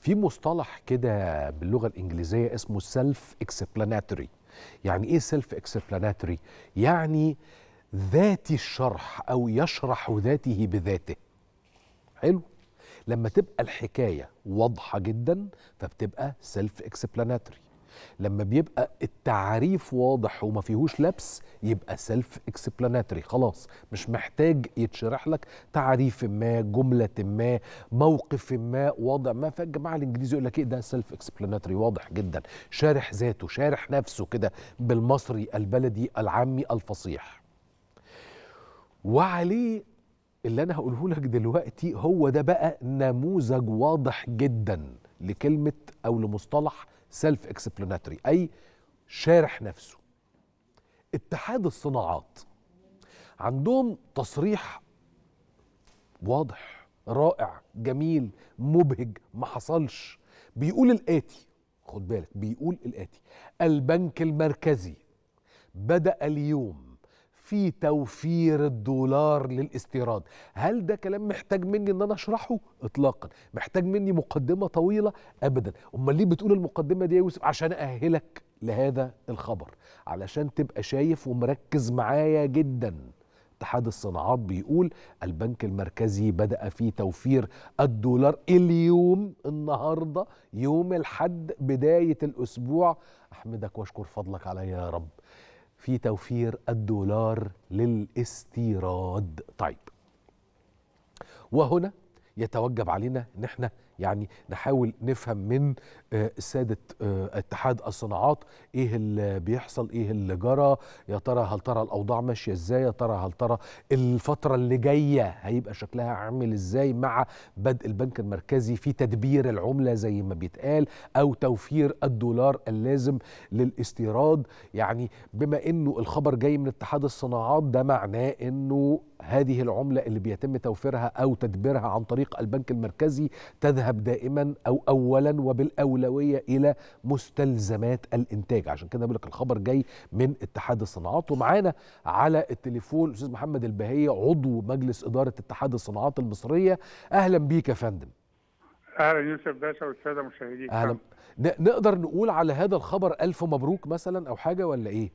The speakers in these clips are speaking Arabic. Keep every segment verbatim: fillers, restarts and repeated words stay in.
في مصطلح كده باللغة الإنجليزية اسمه سيلف اكسبلاناتوري. يعني إيه سيلف اكسبلاناتوري؟ يعني ذاتي الشرح أو يشرح ذاته بذاته. حلو؟ لما تبقى الحكاية واضحة جدا فبتبقى سيلف اكسبلاناتوري. لما بيبقى التعريف واضح وما فيهوش لبس يبقى سيلف اكسبلاناتوري. خلاص مش محتاج يتشرح لك تعريف ما، جملة ما، موقف ما، وضع ما. فالجماعة الانجليزي يقول لك ايه ده؟ سيلف اكسبلاناتوري، واضح جدا، شارح ذاته، شارح نفسه كده بالمصري البلدي العامي الفصيح. وعليه اللي انا هقوله لك دلوقتي هو ده بقى نموذج واضح جدا لكلمة او لمصطلح سيلف اكسبلاناتوري، اي شارح نفسه. اتحاد الصناعات عندهم تصريح واضح رائع جميل مبهج ما حصلش. بيقول الآتي، خد بالك، بيقول الآتي: البنك المركزي بدأ اليوم في توفير الدولار للاستيراد. هل ده كلام محتاج مني ان انا اشرحه؟ اطلاقا. محتاج مني مقدمة طويلة؟ ابدا. امال ليه بتقول المقدمة دي يا يوسف؟ عشان اأهلك لهذا الخبر، علشان تبقى شايف ومركز معايا جدا. اتحاد الصناعات بيقول البنك المركزي بدأ في توفير الدولار اليوم، النهاردة يوم الحد بداية الأسبوع. أحمدك واشكر فضلك علي يا رب، في توفير الدولار للاستيراد. طيب، وهنا يتوجب علينا ان احنا يعني نحاول نفهم من سادة اتحاد الصناعات ايه اللي بيحصل، ايه اللي جرى. يا ترى هل ترى الاوضاع ماشيه ازاي؟ يا ترى هل ترى الفتره اللي جايه هيبقى شكلها عامل ازاي مع بدء البنك المركزي في تدبير العمله زي ما بيتقال، او توفير الدولار اللازم للاستيراد. يعني بما انه الخبر جاي من اتحاد الصناعات ده معناه انه هذه العمله اللي بيتم توفيرها او تدبيرها عن طريق البنك المركزي تذهب دائما او اولا وبالاولويه الى مستلزمات الانتاج. عشان كده بقول لك الخبر جاي من اتحاد الصناعات. ومعانا على التليفون الاستاذ محمد البهيه، عضو مجلس اداره اتحاد الصناعات المصريه. اهلا بيك يا فندم. اهلا يوسف باشا والساده مشاهديك. اهلا. نقدر نقول على هذا الخبر الف مبروك مثلا او حاجه ولا ايه؟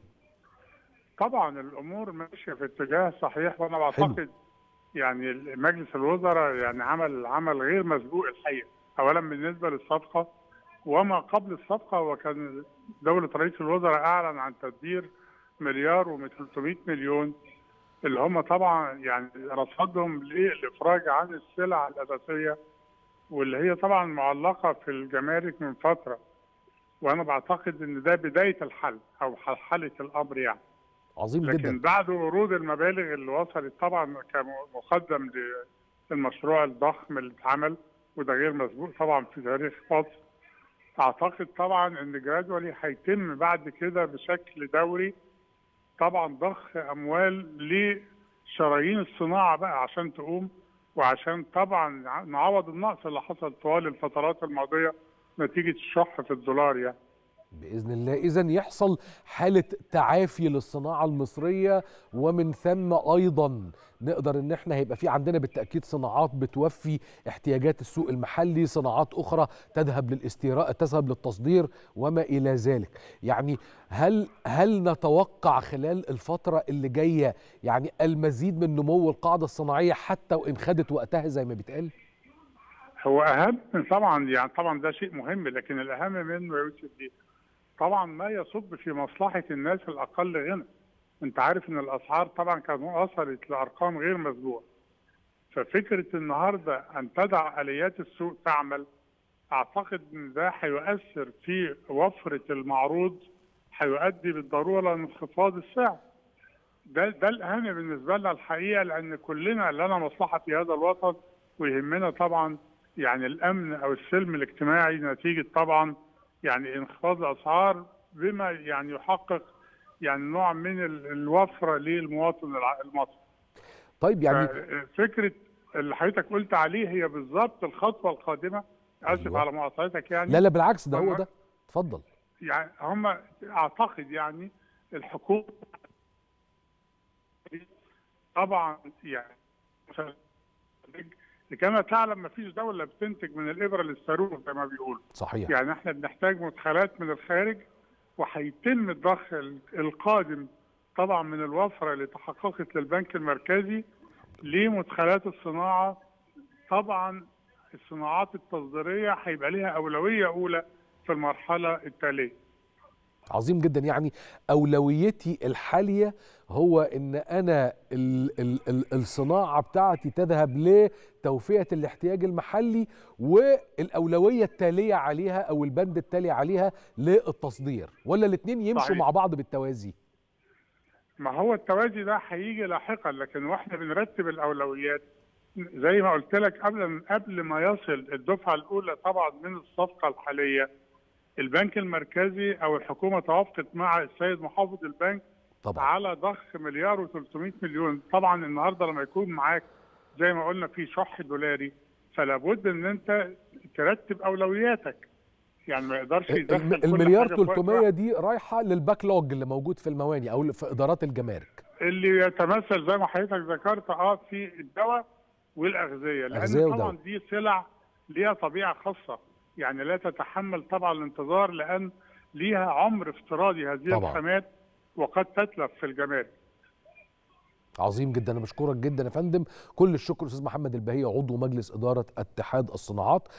طبعا الامور ماشيه في اتجاه صحيح، وانا بعتقد يعني مجلس الوزراء يعني عمل عمل غير مسبوق الحقيقه. اولا بالنسبه للصفقه وما قبل الصفقه، وكان دوله رئيس الوزراء اعلن عن تدبير مليار وثلاثمائة مليون اللي هم طبعا يعني رصدهم للافراج عن السلع الاساسيه واللي هي طبعا معلقه في الجمارك من فتره. وانا بعتقد ان ده بدايه الحل او حلحله الامر يعني. عظيم لكن جدا. لكن بعد ورود المبالغ اللي وصلت طبعا كمقدم للمشروع الضخم اللي اتعمل، وده غير مسبوق طبعا في تاريخ مصر، اعتقد طبعا ان جرادولي هيتم بعد كده بشكل دوري طبعا ضخ اموال لشرايين الصناعه بقى عشان تقوم، وعشان طبعا نعوض النقص اللي حصل طوال الفترات الماضيه نتيجه الشح في الدولار يعني. بإذن الله إذن يحصل حالة تعافي للصناعة المصرية، ومن ثم أيضا نقدر إن احنا هيبقى في عندنا بالتأكيد صناعات بتوفي احتياجات السوق المحلي، صناعات أخرى تذهب للاستيراد، تذهب للتصدير وما إلى ذلك. يعني هل هل نتوقع خلال الفترة اللي جاية يعني المزيد من نمو القاعدة الصناعية حتى وإن خدت وقتها زي ما بيتقال؟ هو أهم طبعا يعني طبعا ده شيء مهم، لكن الأهم منه يا يوسف دي طبعا ما يصب في مصلحة الناس الأقل غنى. أنت عارف إن الأسعار طبعا كانت وصلت لأرقام غير مسبوقة. ففكرة النهاردة أن تدع آليات السوق تعمل، أعتقد إن ده هيؤثر في وفرة المعروض، هيؤدي بالضرورة لانخفاض السعر. ده ده الأهم بالنسبة لنا الحقيقة، لأن كلنا لنا مصلحة في هذا الوطن، ويهمنا طبعا يعني الأمن أو السلم الاجتماعي نتيجة طبعا يعني انخفاض الاسعار بما يعني يحقق يعني نوع من الوفره للمواطن المصري. طيب يعني فكره اللي حضرتك قلت عليه هي بالظبط الخطوه القادمه. اسف أيوة. على مقاطعتك يعني. لا لا بالعكس، ده هو ده. اتفضل. يعني هم اعتقد يعني الحكومه طبعا يعني كما تعلم ما فيش دوله بتنتج من الابره للصاروخ زي ما بيقولوا. صحيح. يعني احنا بنحتاج مدخلات من الخارج، وهيتم الضخ القادم طبعا من الوفره اللي تحققت للبنك المركزي لمدخلات الصناعه. طبعا الصناعات التصديريه هيبقى لها اولويه اولى في المرحله التاليه. عظيم جدا. يعني أولويتي الحالية هو إن أنا ال ال ال الصناعة بتاعتي تذهب لتوفية الاحتياج المحلي، والأولوية التالية عليها أو البند التالي عليها للتصدير، ولا الاتنين يمشوا صحيح. مع بعض بالتوازي؟ ما هو التوازي ده هيجي لاحقا، لكن واحنا بنرتب الأولويات زي ما قلت لك قبل قبل ما يصل الدفعة الأولى طبعا من الصفقة الحالية، البنك المركزي أو الحكومة توافقت مع السيد محافظ البنك طبعا على ضخ مليار وثلاثمائة مليون. طبعا النهارده لما يكون معاك زي ما قلنا في شح دولاري، فلا بد ان انت ترتب اولوياتك. يعني ما يقدرش يدخل كل المليار حاجة في وقت ثلاثمائة واحد. دي رايحة للباك لوج اللي موجود في المواني أو في إدارات الجمارك، اللي يتمثل زي ما حضرتك ذكرت اه في الدواء والاغذيه، أغذية لان ودواء. طبعا دي سلع ليها طبيعه خاصه، يعني لا تتحمل طبعا الانتظار، لان ليها عمر افتراضي هذه طبعا. الخامات وقد تتلف في الجمارك. عظيم جدا. انا بشكرك جدا يا فندم. كل الشكر استاذ محمد البهية، عضو مجلس اداره اتحاد الصناعات.